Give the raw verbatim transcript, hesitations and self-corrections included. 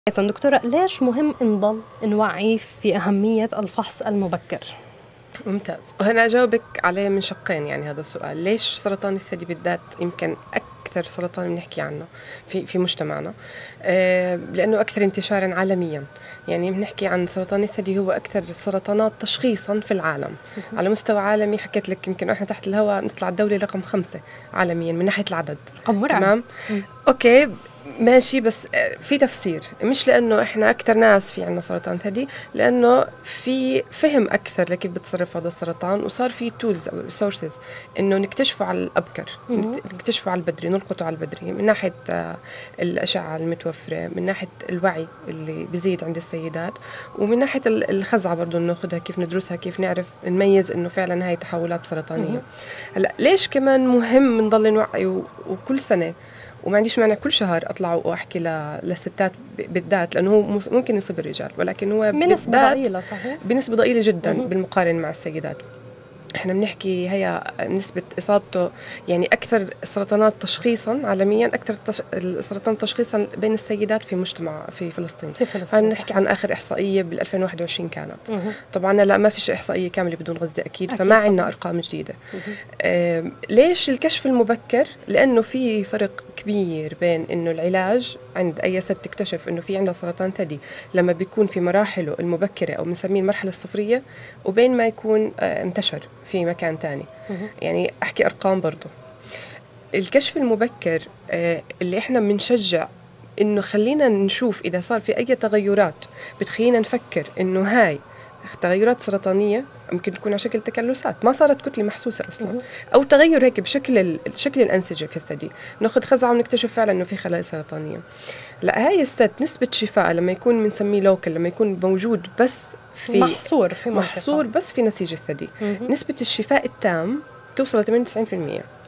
دكتورة، ليش مهم نضل نوعي في أهمية الفحص المبكر؟ ممتاز. وهنا أجاوبك عليه من شقين. يعني هذا السؤال، ليش سرطان الثدي بالذات يمكن أكثر سرطان بنحكي عنه في في مجتمعنا؟ آه لأنه أكثر انتشارا عالميا. يعني بنحكي عن سرطان الثدي هو أكثر السرطانات تشخيصا في العالم على مستوى عالمي. حكيت لك يمكن إحنا تحت الهواء نطلع الدولة رقم خمسة عالميا من ناحية العدد. رقم مرعب. تمام. أوكي ماشي، بس في تفسير، مش لأنه إحنا أكثر ناس في عنا سرطان ثدي، لأنه في فهم أكثر لكيف بتصرف هذا السرطان، وصار في تولز أو ريسورسز إنه نكتشفه على الأبكر، نكتشفه على البدري، نلقطه على البدري، من ناحية الأشعة المتوفرة، من ناحية الوعي اللي بيزيد عند السيدات، ومن ناحية الخزعة برضو ناخدها، كيف ندرسها، كيف نعرف نميز إنه فعلا هاي تحولات سرطانية. هلا ليش كمان مهم نضل نوعي وكل سنة، وما عنديش مانع كل شهر اطلع واحكي للستات بالذات، لانه هو ممكن يصيب الرجال، ولكن هو بنسبه ضئيله. صحيح، بنسبه ضئيله جدا بالمقارنه مع السيدات. احنا بنحكي هي نسبة إصابته، يعني أكثر السرطانات تشخيصا عالميا، أكثر التش... السرطان تشخيصا بين السيدات في مجتمع في فلسطين. في فلسطين فبنحكي عن آخر إحصائية بال ألفين وواحد وعشرين كانت. مه. طبعا لا، ما فيش إحصائية كاملة بدون غزة أكيد, أكيد فما عندنا أرقام جديدة. آه ليش الكشف المبكر؟ لأنه في فرق كبير بين إنه العلاج عند أي ست تكتشف إنه في عندها سرطان ثدي لما بيكون في مراحله المبكرة أو بنسميه المرحلة الصفرية، وبين ما يكون آه انتشر في مكان تاني. يعني أحكي أرقام برضو. الكشف المبكر آه اللي إحنا بنشجع إنه خلينا نشوف إذا صار في أي تغيرات بتخلينا نفكر إنه هاي تغيرات سرطانية، ممكن تكون على شكل تكلسات ما صارت كتلة محسوسة أصلا، أو تغير هيك بشكل شكل الأنسجة في الثدي، ناخذ خزعة ونكتشف فعلا إنه في خلايا سرطانية. لا، هاي الست نسبة شفاء لما يكون بنسميه لوكل، لما يكون موجود بس في محصور في محصور بس في نسيج الثدي، نسبة الشفاء التام توصل ل ثمانية وتسعين بالمئة.